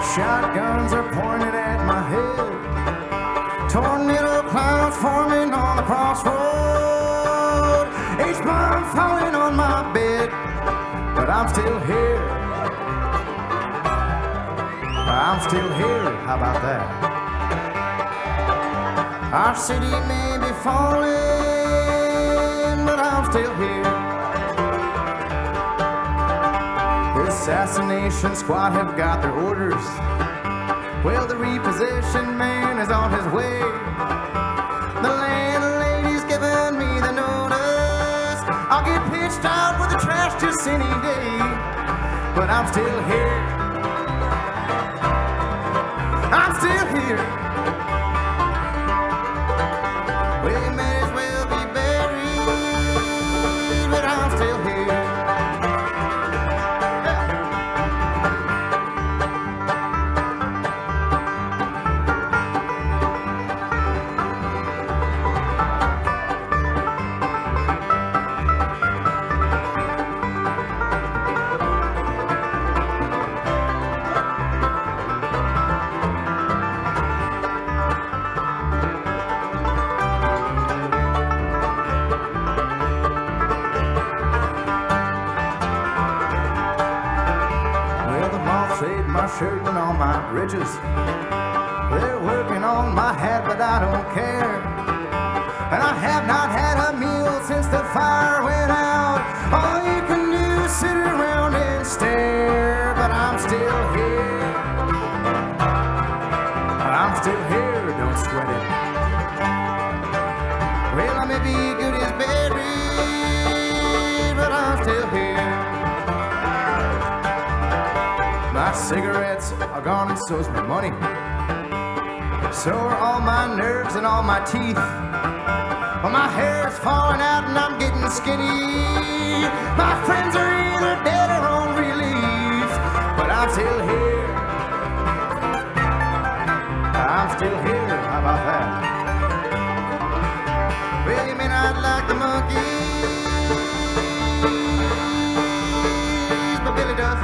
Shotguns are pointed at my head. Tornado clouds forming on the crossroad. H-bomb falling on my bed, but I'm still here. I'm still here, how about that? Our city may be falling, but I'm still here. The assassination squad have got their orders. Well, the repossession man is on his way. The landlady's giving me the notice. I'll get pitched out with the trash just any day, but I'm still here. I'm still here. We may as well be buried, but I'm still here. Shirt and all my bridges. They're working on my hat, but I don't care. And I have not had a meal since the fire went out. All you can do is sit around and stare, but I'm still here. I'm still here, don't sweat it. Well, I may be good as buried, but I'm still here. My cigarettes are gone and so's my money. So are all my nerves and all my teeth. Well, my hair's falling out and I'm getting skinny. My friends are either dead or on relief, but I'm still here. I'm still here, how about that? Well, you may not like the monkeys, but Billy does.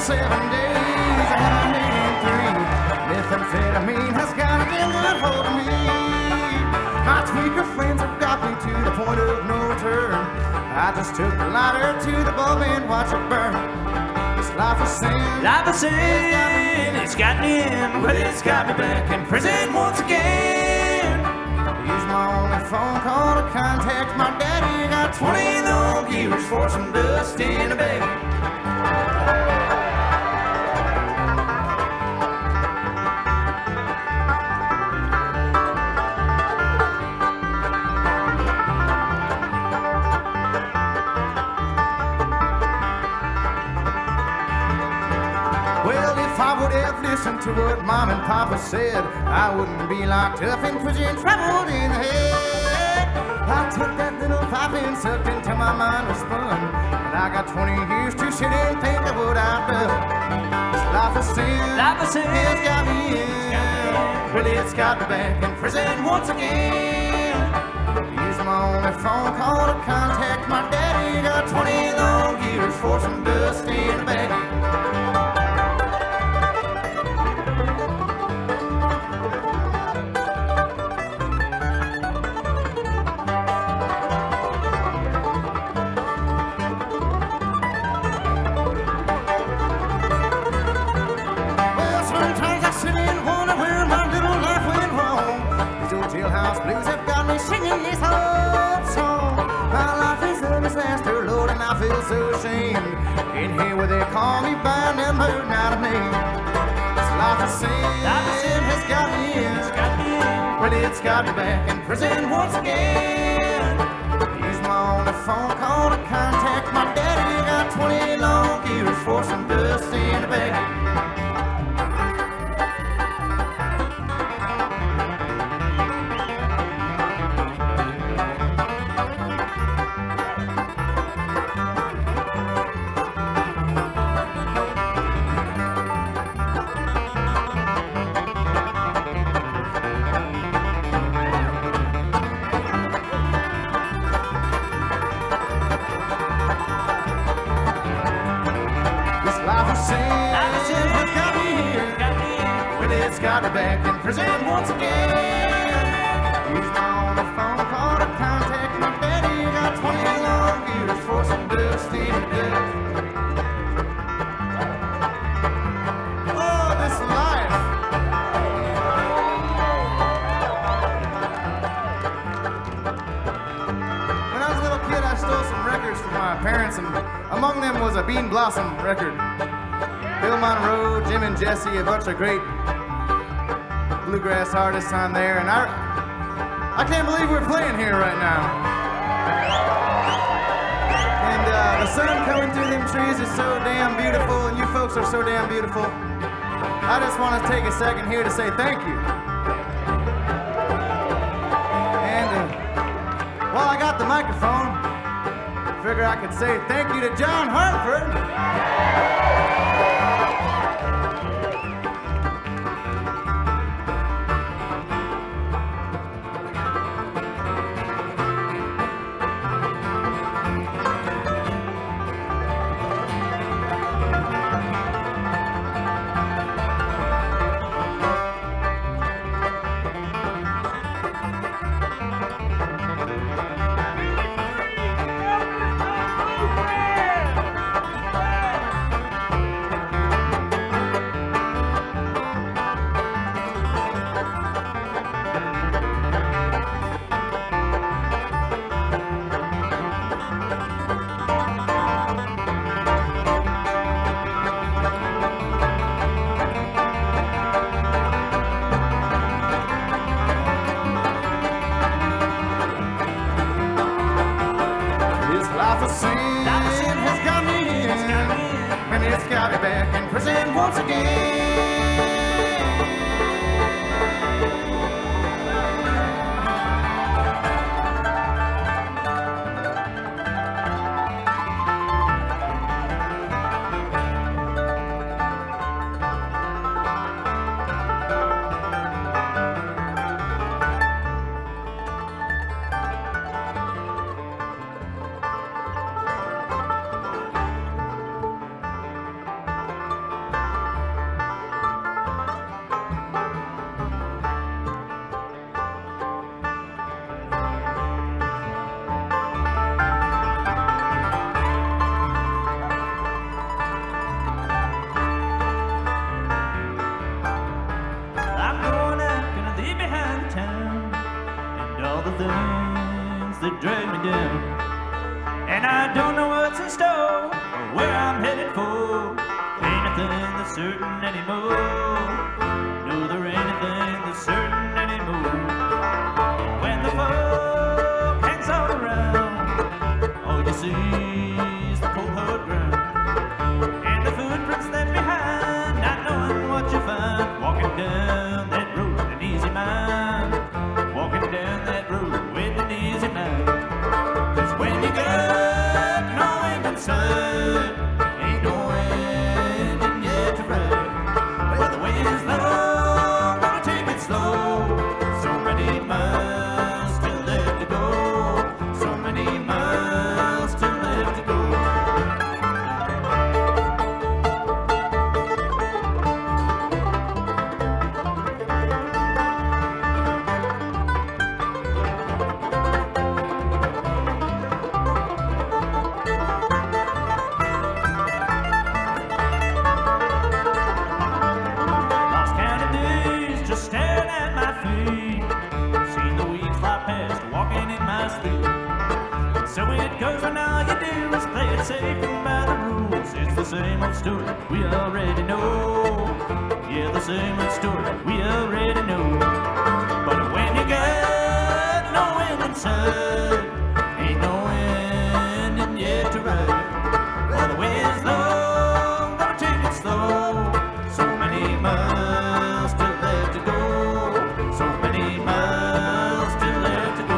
7 days, I had made it 3. Methamphetamine has got a damn good hold of me. My tweaker friends have got me to the point of no return. I just took the lighter to the bulb and watched it burn. This life of sin, life of sin, it's got me in, but it's got me back in prison once again. Use my only phone call to contact my daddy. Got 20 long years for some dust in a bag. Listen to what Mom and Papa said, I wouldn't be locked up in prison, troubled in the head. I took that little pipe and sucked until my mind was spun, and I got 20 years to sit and think of what I've done. This life of sin has got me in, well, it's got me back in prison once again. Use my only phone call to contact my daddy. Got 20 long years for some dust in the bag. Blues have got me singing this old song. My life is a disaster, Lord, and I feel so ashamed. In here where they call me by number, not a name. This life of sin has got me in, well, it's got me back in prison once again. Use my only phone call to contact my daddy. Got 20 long years for some dust in the bag. Got me back in prison once again. Use my only phone call to contact my daddy. Got 20 long years for some dust in the death. Oh, this life. When I was a little kid, I stole some records from my parents, and among them was a Bean Blossom record. Bill Monroe, Jim and Jesse, a bunch of great bluegrass artists on there, and I can't believe we're playing here right now. And the sun coming through them trees is so damn beautiful, and you folks are so damn beautiful. I just want to take a second here to say thank you. And while I got the microphone, I figure I could say thank you to John Hartford. It's got me back in prison once again. down. And I don't know what's in store or where I'm headed for. Ain't nothing that's certain anymore. No, there ain't anything that's certain anymore. When the fog hangs all around, all you see is the cold hard ground. And the footprints left behind, not knowing what you find. Walking down that road with an easy mind. Walking down that road with an easy mind. 'Cause when you got no end in sight, ain't no ending yet to ride. Well, the way is long, gonna take it slow. So many miles still left to go. So many miles still left to go. Lost count of days just staring at my feet. Seen the weeks fly past, walking in my sleep. So it goes when all you do is play it safe and by the rules. It's the same old story we already know. Yeah, the same old story we already know. But when you got no end in sight, ain't no ending yet to ride. Well, the way is long, gonna take it slow. So many miles still left to go. So many miles still left to go.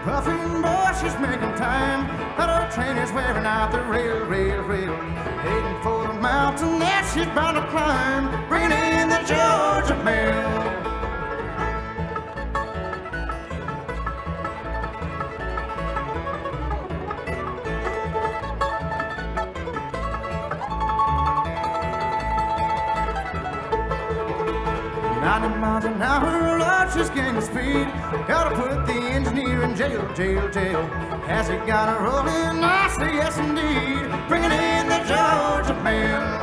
puffing, boy, she's making time. That old train is wearing out the rail, rail, rail. Heading for the mountain that she's bound to climb, bringing in the Georgia mail. Miles an hour, Lord, she's gaining speed. Gotta put the engineer in jail, jail, jail. Has he got her rolling nicely? Yes, indeed. Bringing in the Georgia mail.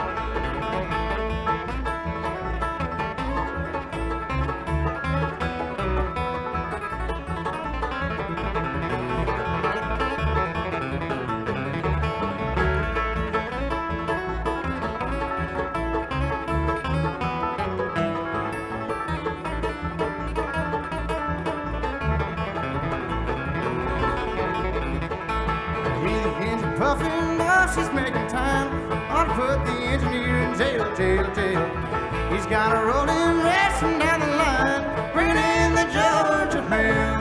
She's making time. Ought to put the engineer in jail, jail, jail. He's got a rolling, racing down the line, bringing in the Georgia mail.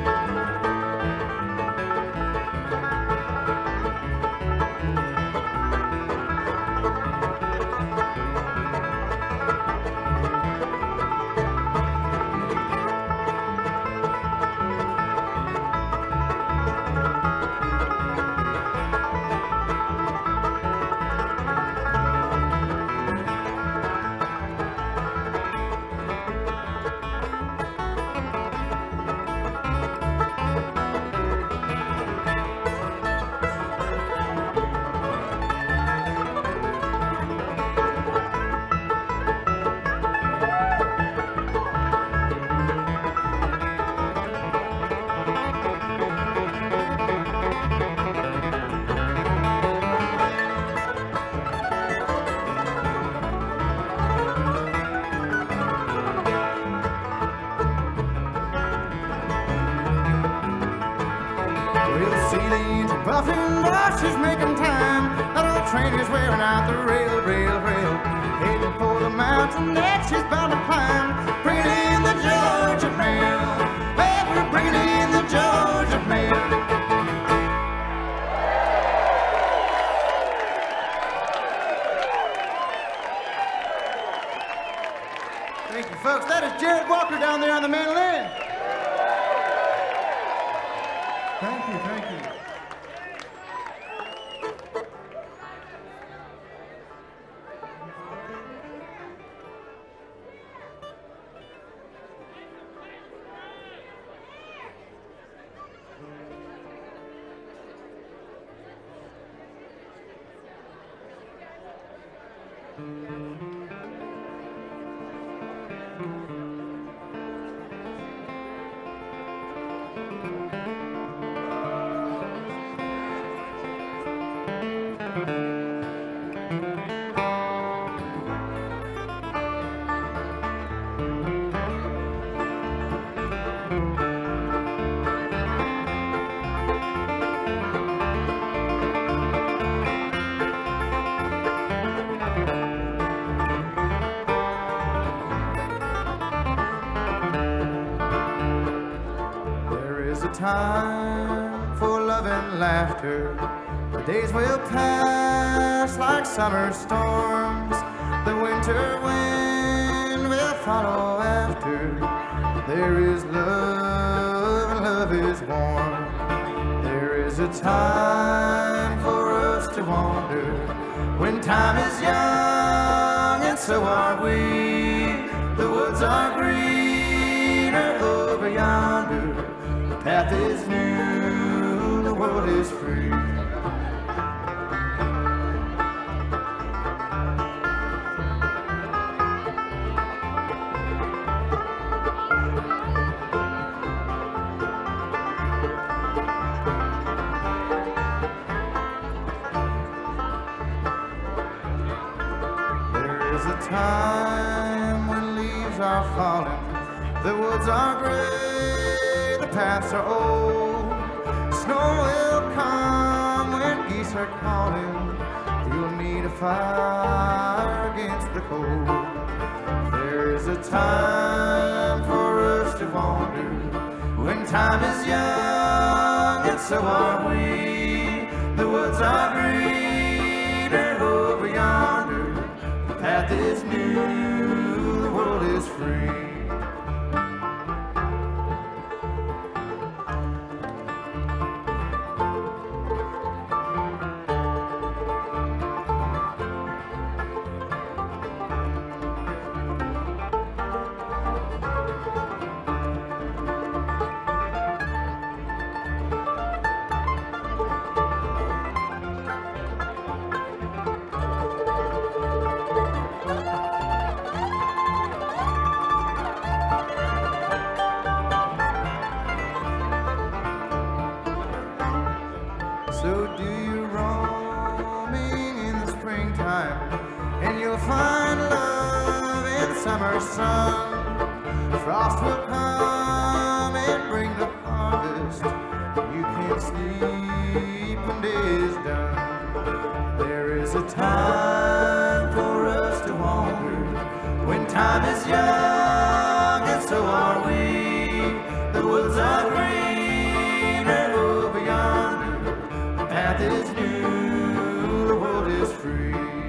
She's making time. That old train is wearing out the rail, rail, rail. Heading for the mountain that she's bound to climb. Bringing in the Georgia mail. Hey, we're bringing in the Georgia mail. Thank you, folks. That is Jared Walker down there on the mandolin. Thank you, thank you. Time for love and laughter. The days will pass like summer storms. The winter wind will follow after. There is love and love is warm. There is a time for us to wander when time is young and so are we. The woods are greener over yonder. The path is new, the world is free. There is a time when leaves are falling, the woods are gray, the paths are old. Snow will come when geese are calling. You'll need a fire against the cold. There is a time for us to wander when time is young so are we. The woods are green and over yonder, the path is new, the world is free. So do you roaming in the springtime, and you'll find love in summer sun. Frost will come and bring the harvest. You can't sleep when day is done. There is a time for us to wander, when time is young, and so are we. The woods are green and over yonder, the path is new, the world is free.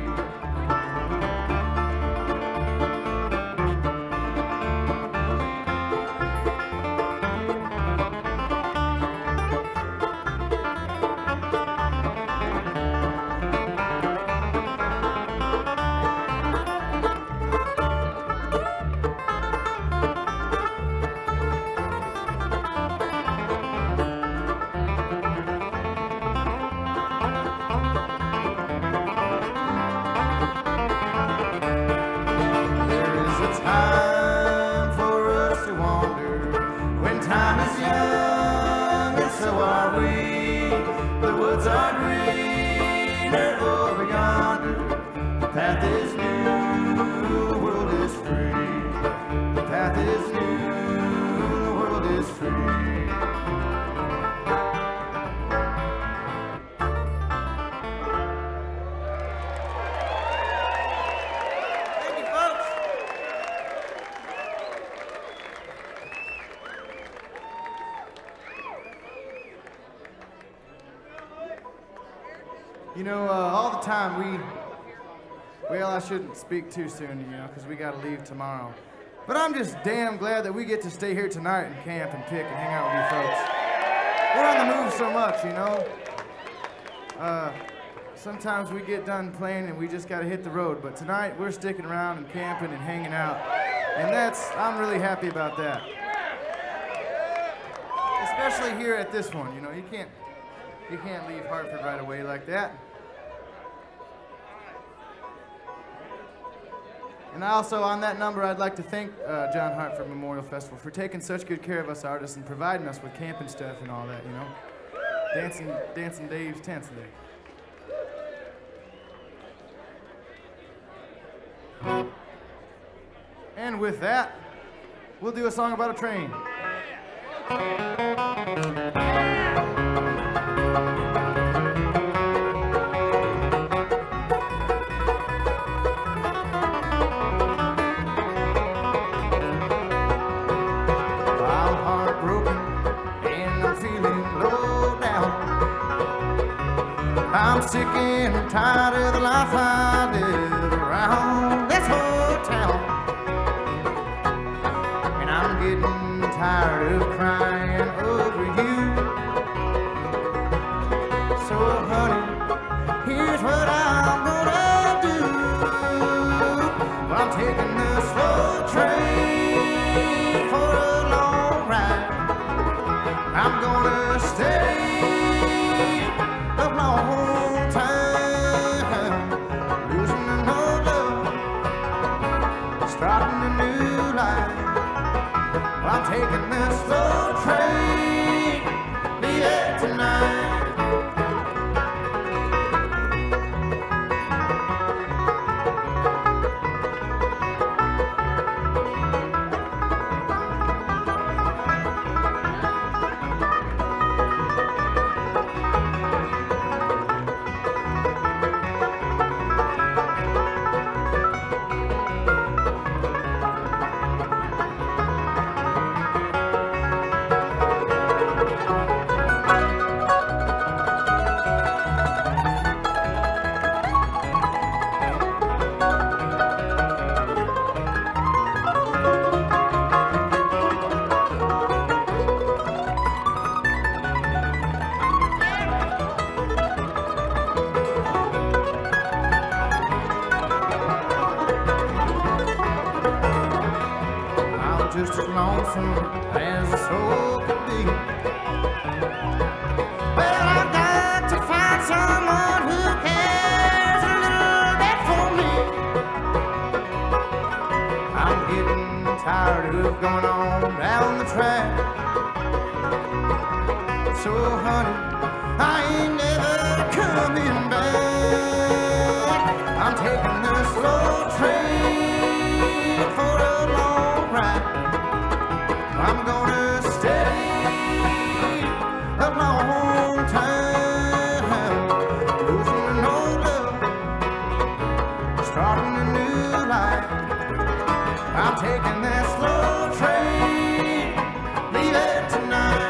You know, all the time well, I shouldn't speak too soon, you know, because we got to leave tomorrow. But I'm just damn glad that we get to stay here tonight and camp and pick and hang out with you folks. We're on the move so much, you know. Sometimes we get done playing and we just got to hit the road. But tonight we're sticking around and camping and hanging out. And I'm really happy about that. Especially here at this one, you know, you can't leave Hartford right away like that. And also, on that number, I'd like to thank John Hartford Memorial Festival for taking such good care of us artists and providing us with camping stuff and all that, you know. Dancing Dave's tents today. And with that, we'll do a song about a train. I'm sick and tired of the life I live around this whole town, and I'm getting tired of crying over you. So honey, here's what I'm gonna do. Well, I'm taking the slow train for a long ride. I'm gonna stay a long time, losing no love, starting a new life. I'm taking this slow train, be there tonight. lonesome as a soul could be. Well, I've got to find someone who cares a little bit for me. I'm getting tired of going on down the track. So honey, I ain't never coming back. I'm taking the slow train for a long ride. I'm gonna stay a long time, losing no love, starting a new life. I'm taking that slow train, leave it tonight.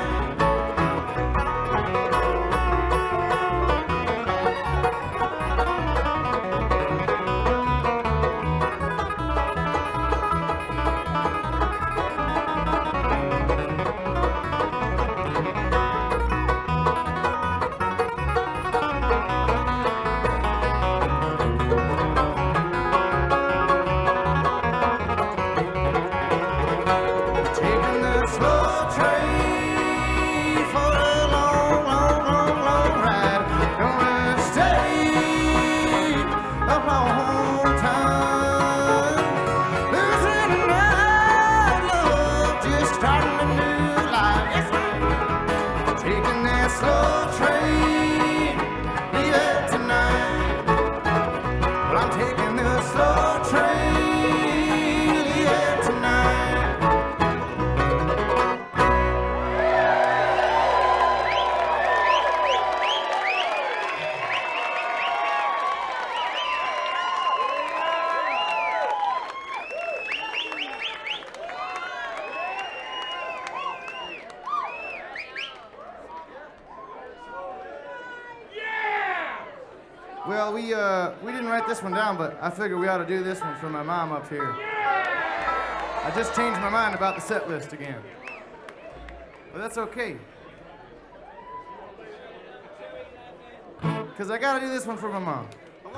Well, we didn't write this one down, but I figured we ought to do this one for my mom up here. I just changed my mind about the set list again. But that's okay. Because I got to do this one for my mom.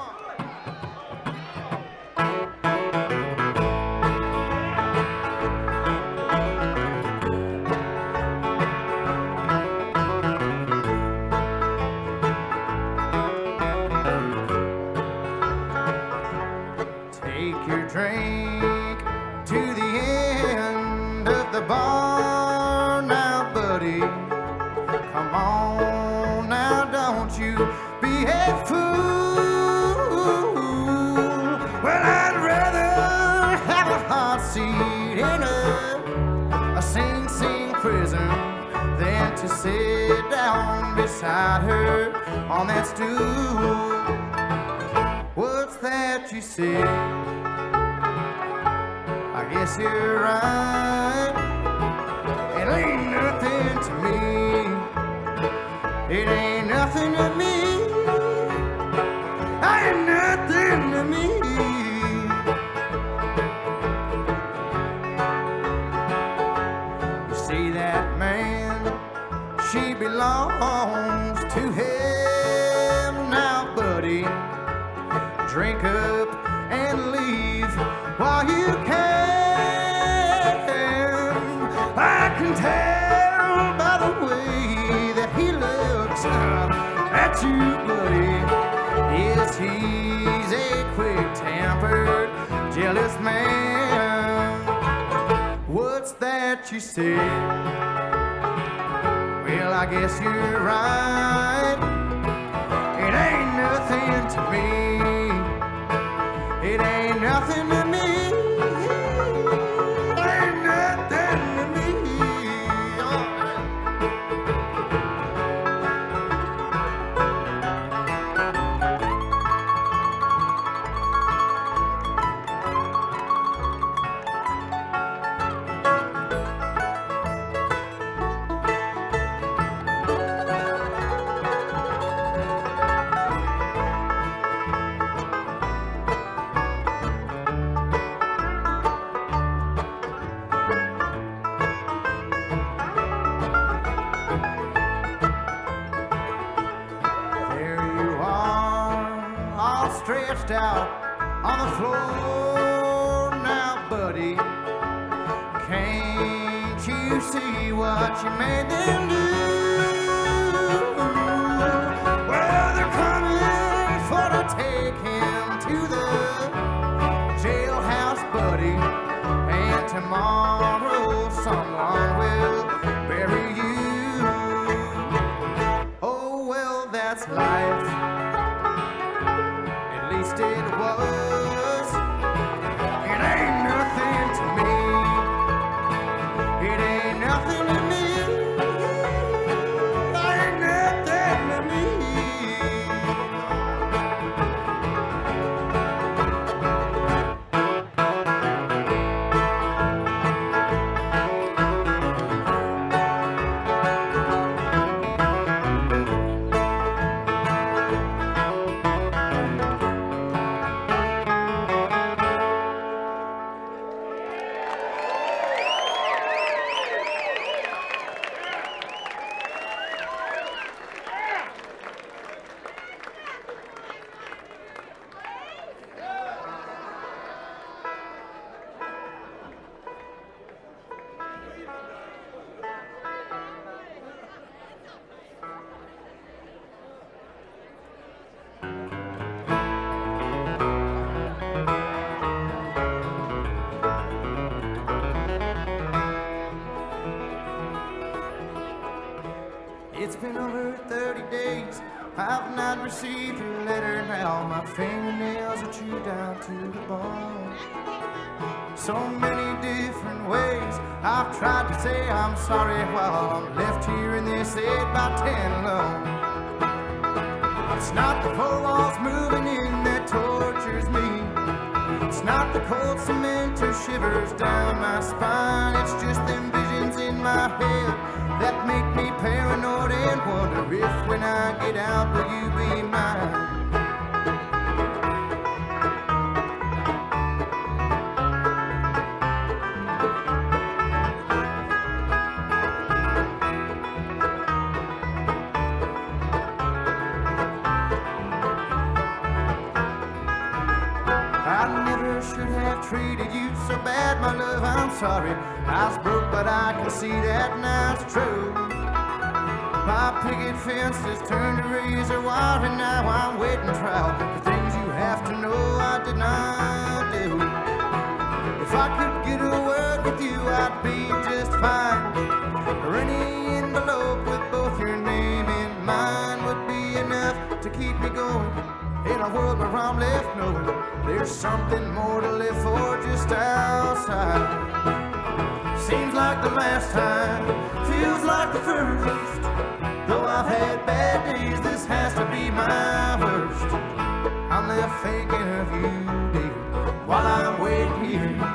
Drink to the end of the bar now, buddy. Come on now, don't you be a fool. Well, I'd rather have a hot seat in a Sing Sing prison than to sit down beside her on that stool. What's that you say? I guess you're right. It ain't nothing to me. It ain't nothing to me. Ain't nothing to me. You see that man? She belongs to him now, buddy. Drink up and leave while you can. I can tell by the way that he looks at you, buddy. Yes, he's a quick-tempered, jealous man. What's that you say? Well, I guess you're right. It ain't nothing to me. It ain't nothing to me. Ain't nothing to me. Stretched out on the floor now, buddy. Can't you see what you made them do? Well, they're coming for to take him to the jailhouse, buddy. And tomorrow someone will bury you. Oh, well, that's life. At least it was. It ain't nothing to me. It ain't nothing to me. Ain't nothing to me. It's been over 30 days, I've not received a letter now. My fingernails are chewed down to the bone. So many different ways I've tried to say I'm sorry while I'm left here in this 8x10 alone. It's not the four walls moving in that tortures me. It's not the cold cement or shivers down my spine. It's just them visions in my head that make me paranoid and wonder if when I get out will you be mine. I never should have treated you so bad, my love, I'm sorry. I was broke, but I can see that now it's true. My picket fence has turned to razor wire, and now I'm waiting trial for things you have to know I did not do. If I could get a word with you, I'd be just fine. Or any envelope with both your name and mine would be enough to keep me going. In a world where I'm left knowing there's something more to live for just outside. Seems like the last time, feels like the first. Though I've had bad days, this has to be my worst. I'm left thinking of you, dear, while I'm waiting here.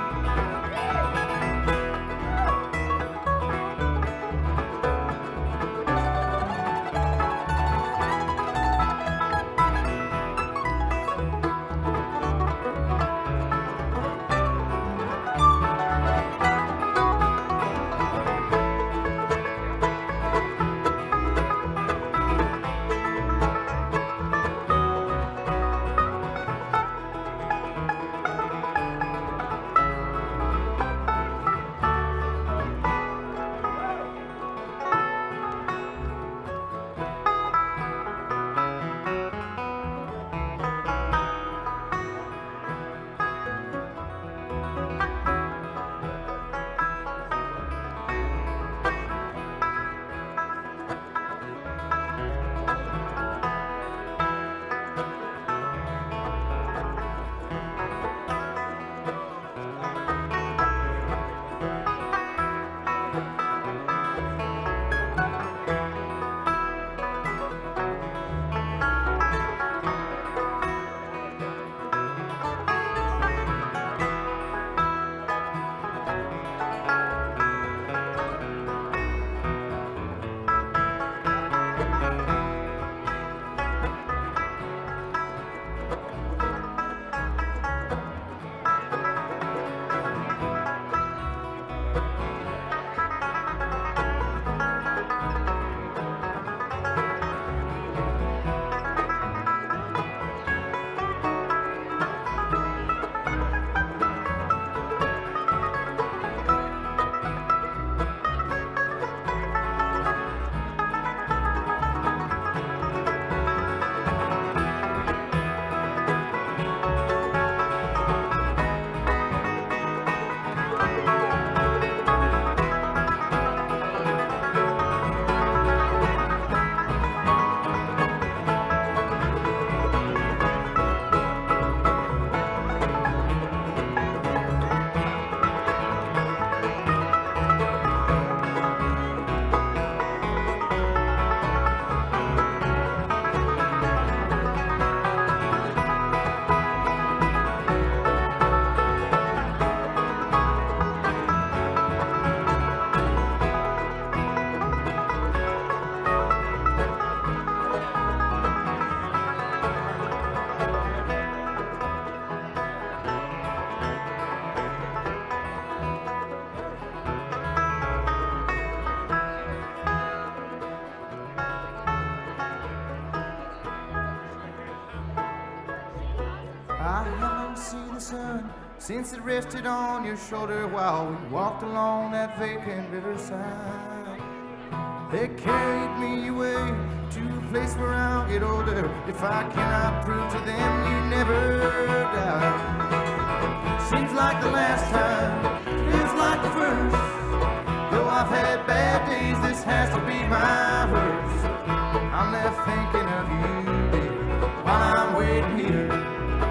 sun since it rested on your shoulder while we walked along that vacant riverside. They carried me away to a place where I'll get older. If I cannot prove to them you never died. Seems like the last time, feels like the first. Though I've had bad days, this has to be my worst. I'm left thinking of you, baby, while I'm waiting here.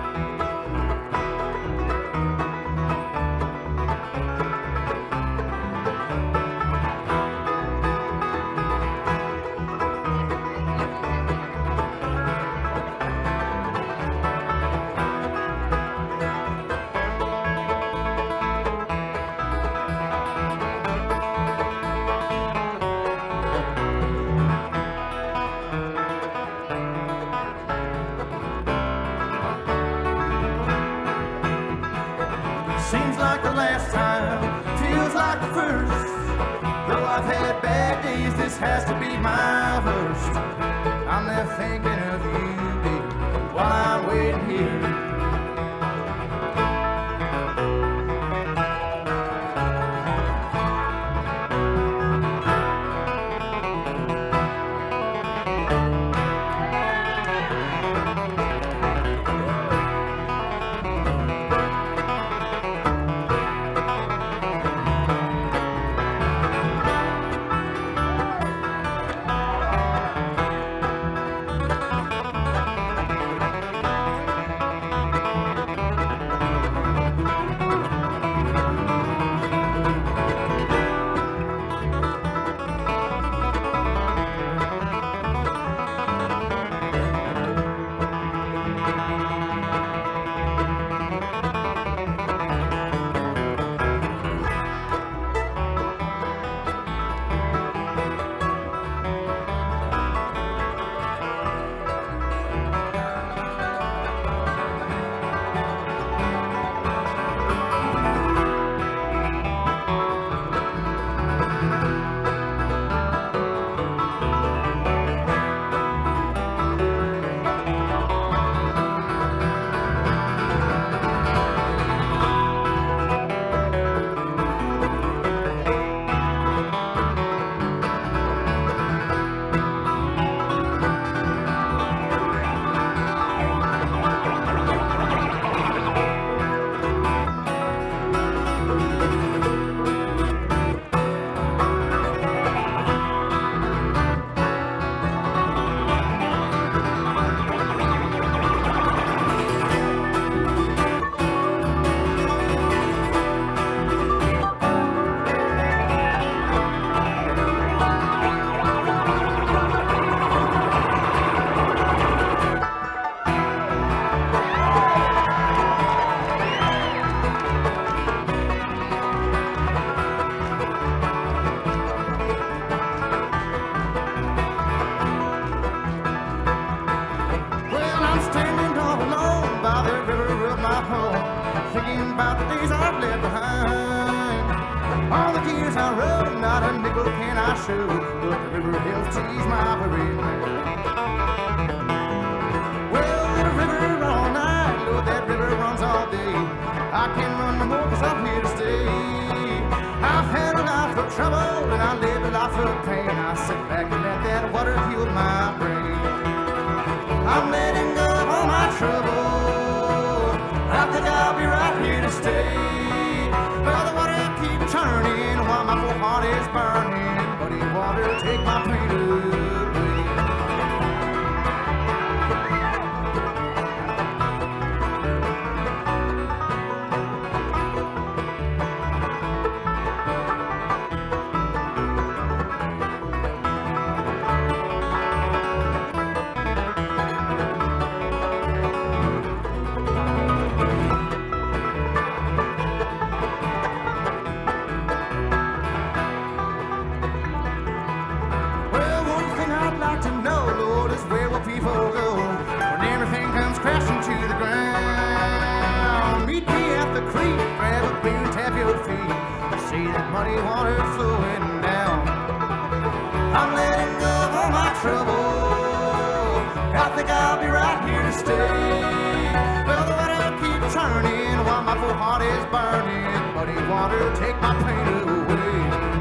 Seems like the last time, feels like the first. Though I've had bad days, this has to be my worst. I'm left thinking of you, baby, while I'm waiting here. Thinking about the days I've left behind. All the tears I wrote, not a nickel can I show, but the river hills tease my worried mind. Well, let a river all night, Lord, that river runs all day. I can't run no more cause I'm here to stay. I've had a life of trouble and I lived a life of pain. I sit back and let that water heal my brain. I'm letting go of all my trouble. I think I'll be right here to stay. Well, the water keeps turning while my poor heart is burning. Muddy water, take my pain away. Muddy water flowing down. I'm letting go of all my trouble. I think I'll be right here to stay. Well, the water keeps turning. body's burning, muddy water, take my pain away.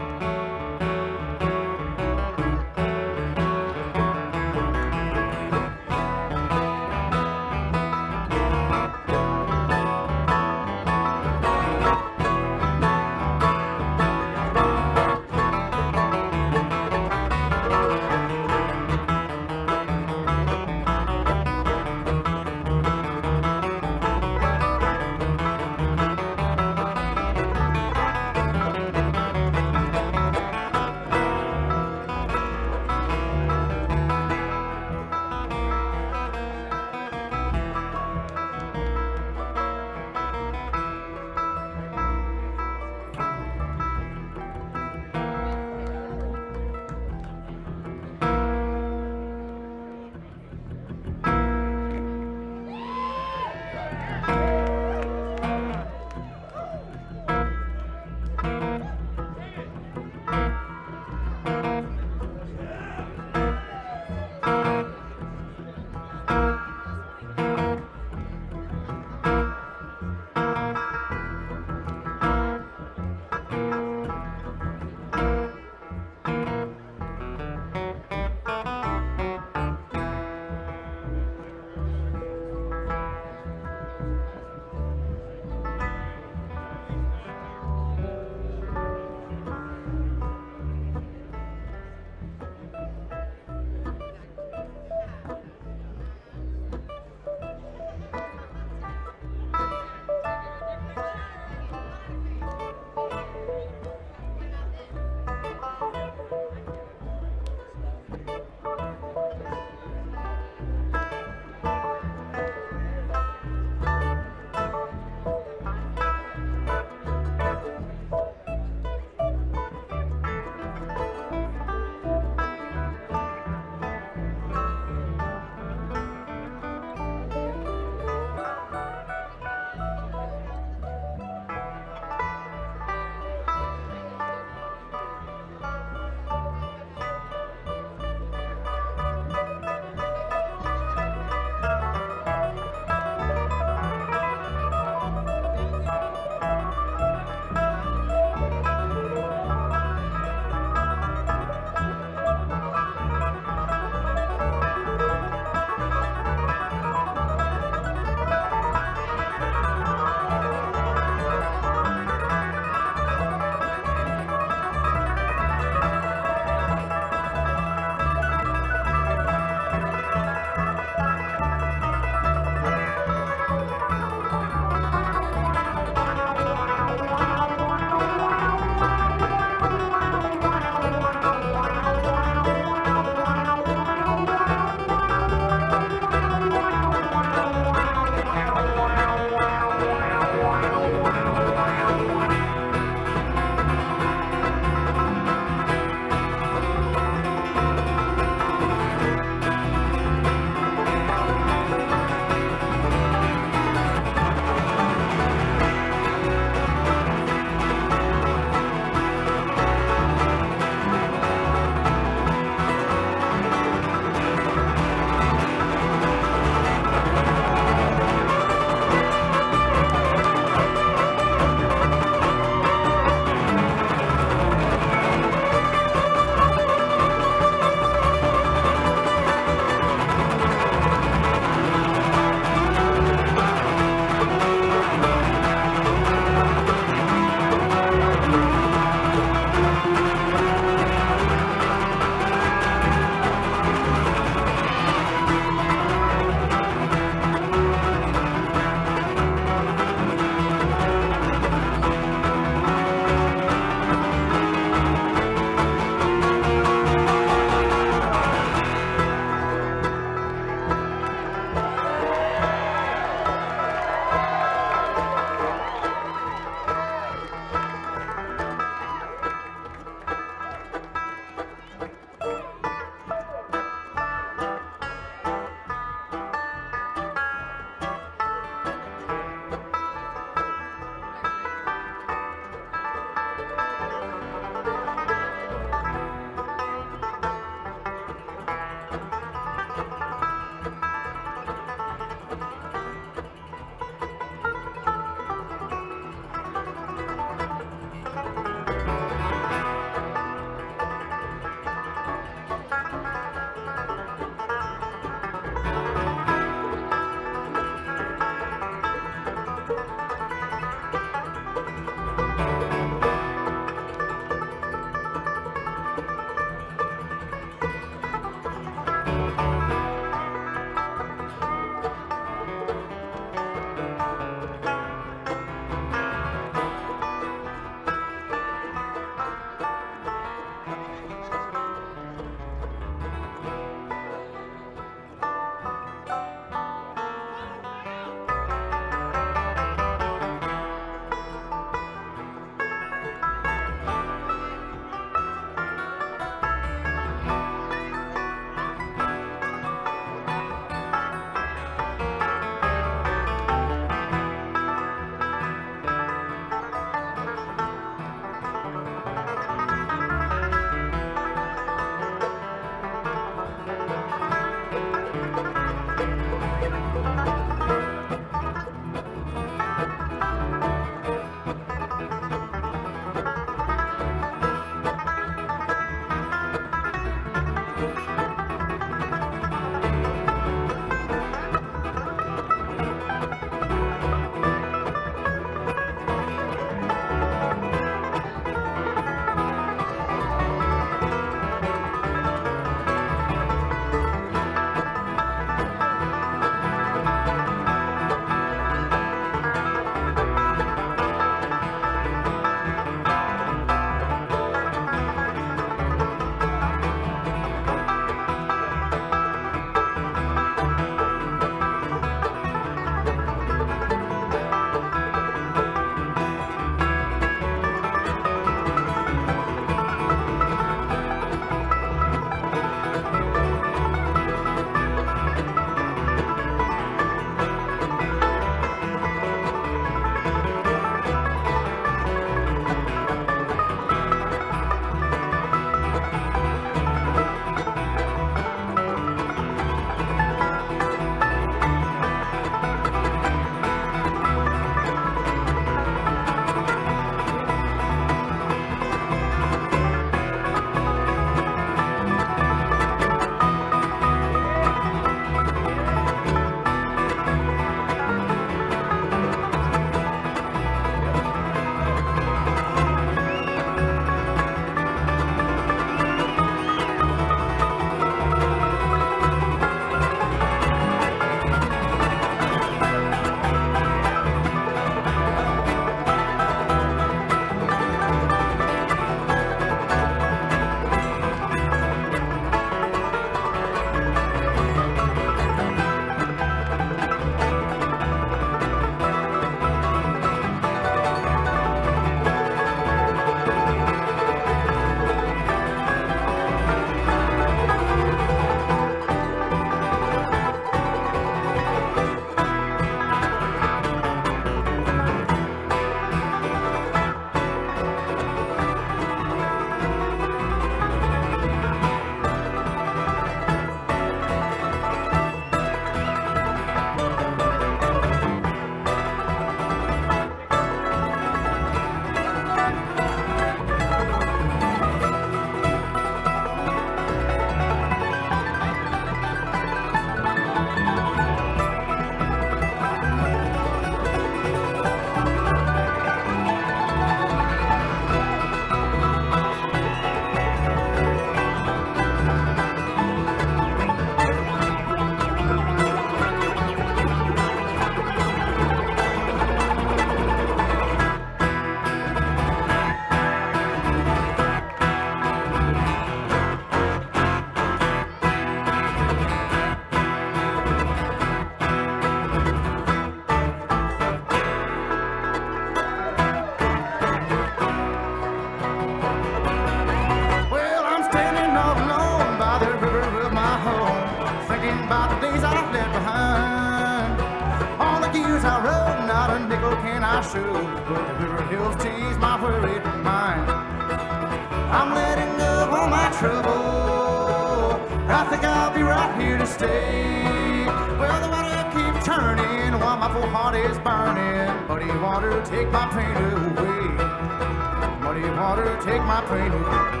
thinking about the days I've left behind. All the years I rode, not a nickel can I show, but the river hills tease my worried mind. I'm letting go of all my trouble. I think I'll be right here to stay. Well, the water keeps turning while my full heart is burning. Muddy water, take my pain away. Muddy water, take my pain away.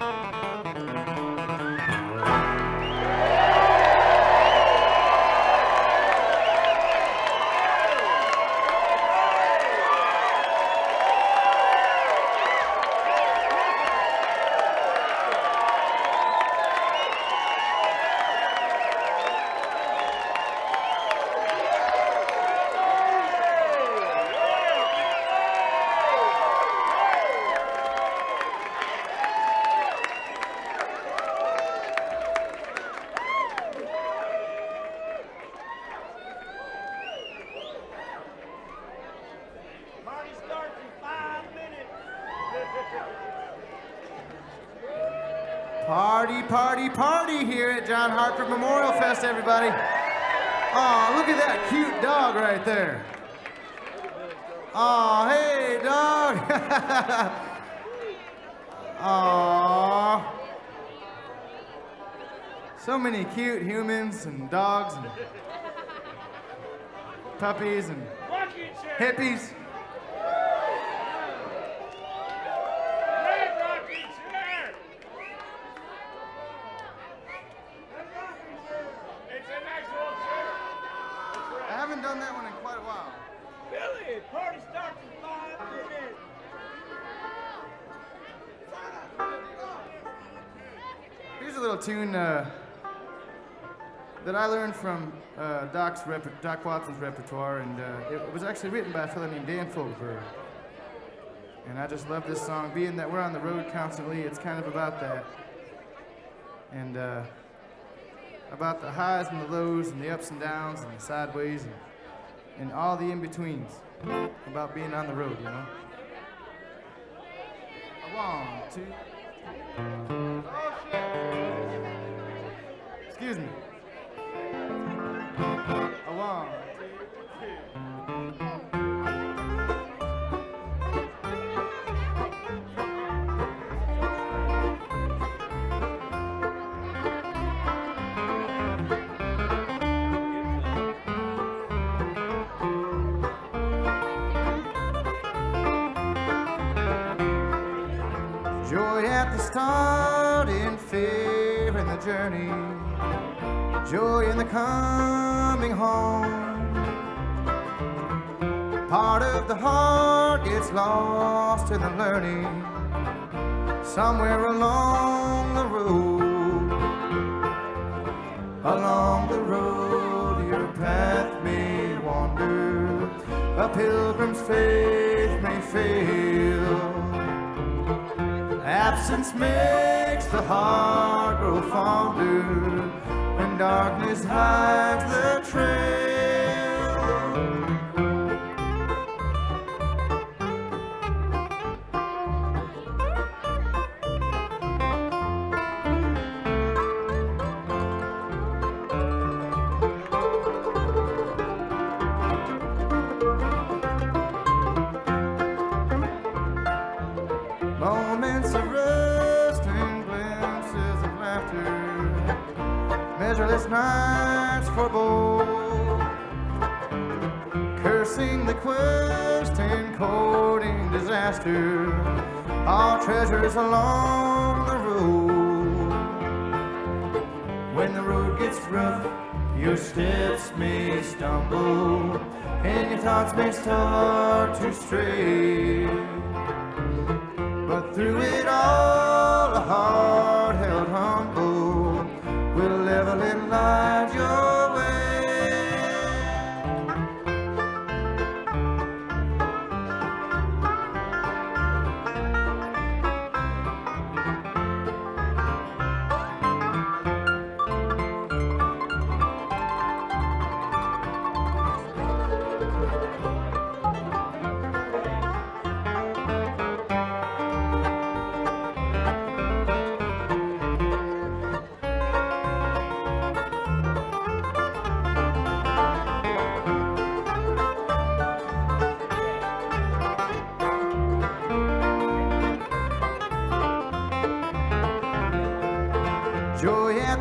Party, party, party here at John Hartford Memorial Fest, everybody. Oh, look at that cute dog right there. Oh, hey, dog. Oh, so many cute humans and dogs and puppies and hippies. I haven't done that one in quite a while. Billy, party starts in 5 minutes. Here's a little tune that I learned from Doc Watson's repertoire, and it was actually written by a fellow named Dan Fogelberg. And I just love this song. Being that we're on the road constantly, it's kind of about that. And about the highs and the lows and the ups and downs and the sideways and all the in-betweens. About being on the road, you know? 1, 2. Oh, shit. Excuse me. 1, 2, 3. Joy at the start and fear in the journey. Joy in the coming home. Part of the heart gets lost in the learning. Somewhere along the road. Along the road your path may wander. A pilgrim's faith may fail. Absence makes the heart grow fonder when darkness hides the trail. Moments of rest and glimpses of laughter, measureless nights forebode, cursing the quest and courting disaster, all treasures along the road. When the road gets rough, your steps may stumble, and your thoughts may start to stray. But through it all, a heart held humble will level and light your way.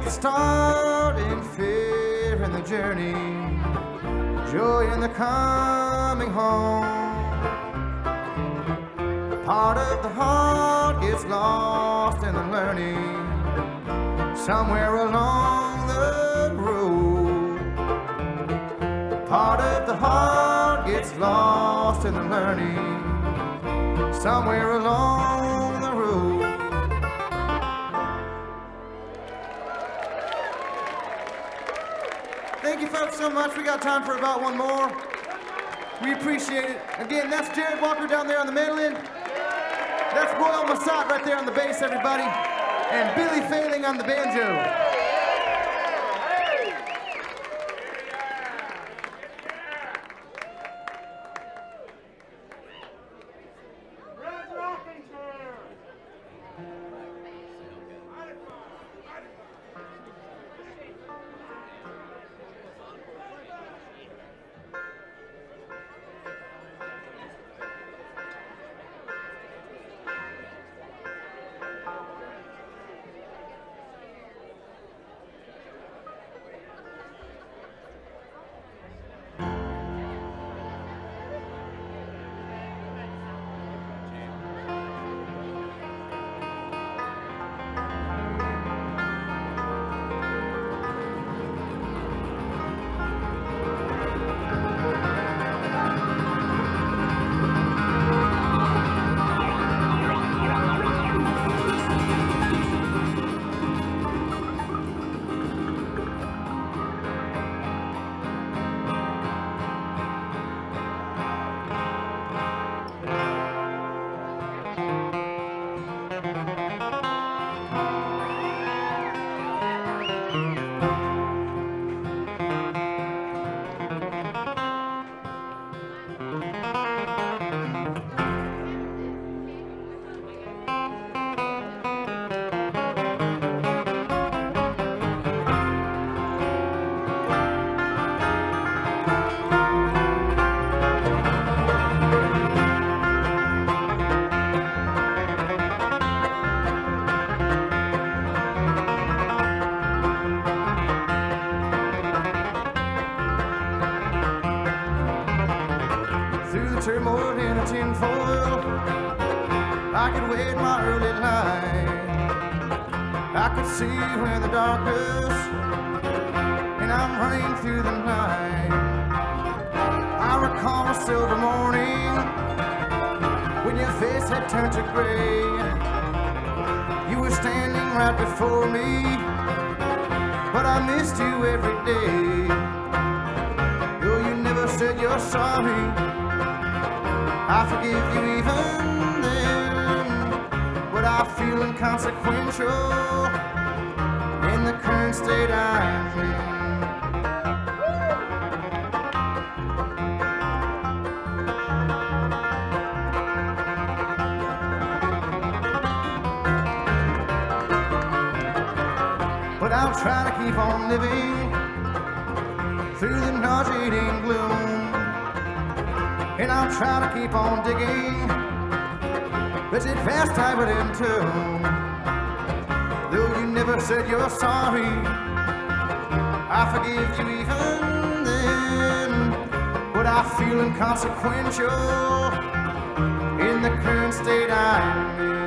the start and fear in the journey, joy in the coming home. Part of the heart gets lost in the learning, somewhere along the road. Part of the heart gets lost in the learning, somewhere along the road. Thank you folks so much. We got time for about one more. We appreciate it. Again, that's Jared Walker down there on the mandolin. That's Royal Massat right there on the bass, everybody. And Billy Failing on the banjo. Turmoil in a tinfoil, I could wait my early light. I could see when the darkness, and I'm running through the night. I recall a silver morning when your face had turned to gray. You were standing right before me, but I missed you every day. Though you never said you're sorry, I forgive you even then, but I feel inconsequential in the current state I'm in. But I'll try to keep on living through the nauseating gloom. And I'll try to keep on digging this advanced Tibetan tomb. Though you never said you're sorry, I forgive you even then, but I feel inconsequential in the current state I'm in.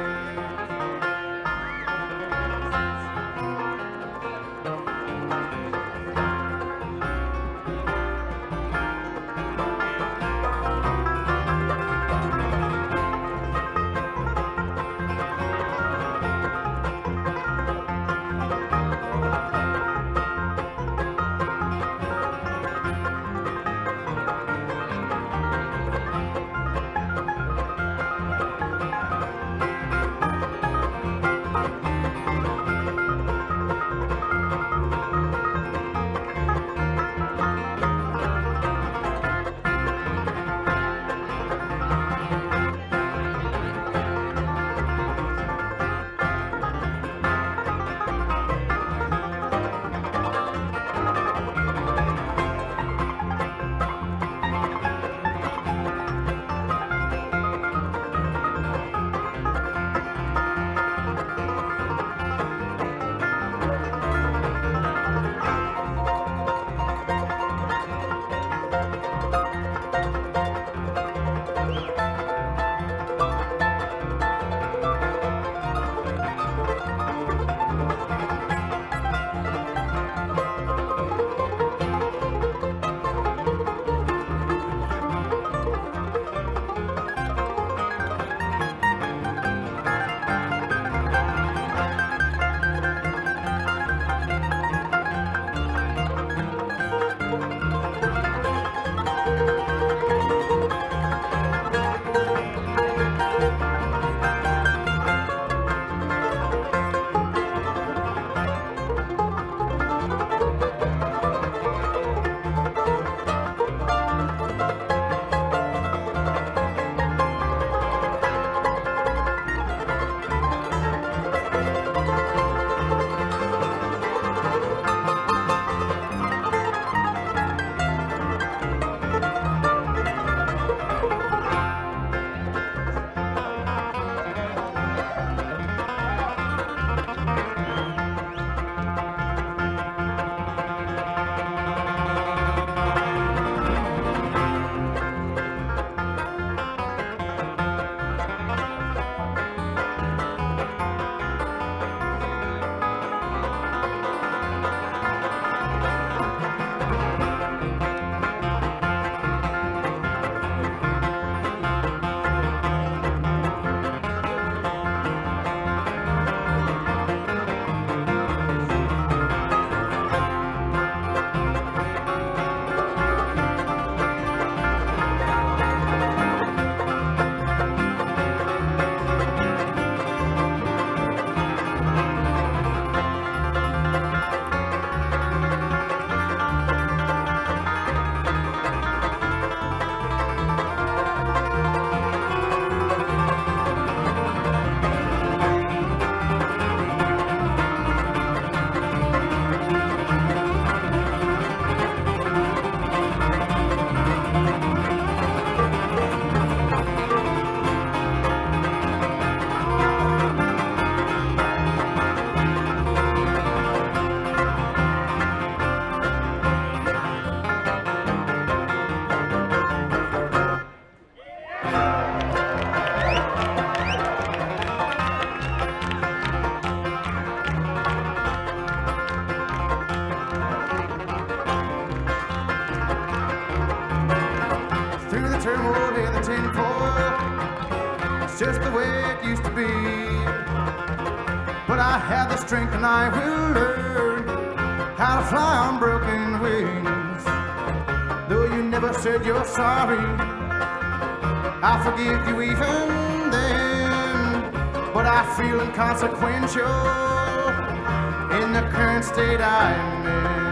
turmoil in the tinfoil. It's just the way it used to be. But I have the strength and I will learn how to fly on broken wings. Though you never said you're sorry, I forgive you even then. But I feel inconsequential in the current state I'm in.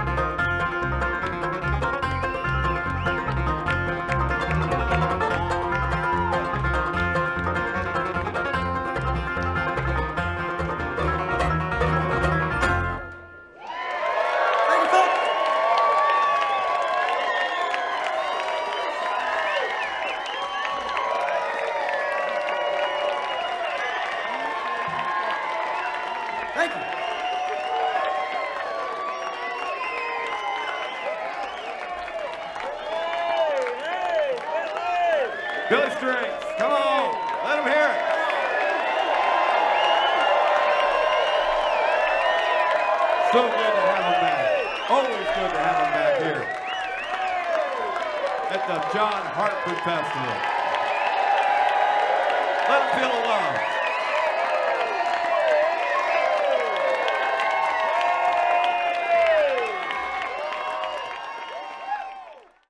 Thank you. Billy Strings, come on, let them hear it. So good to have them back. Always good to have them back here at the John Hartford Festival. Let them feel the love.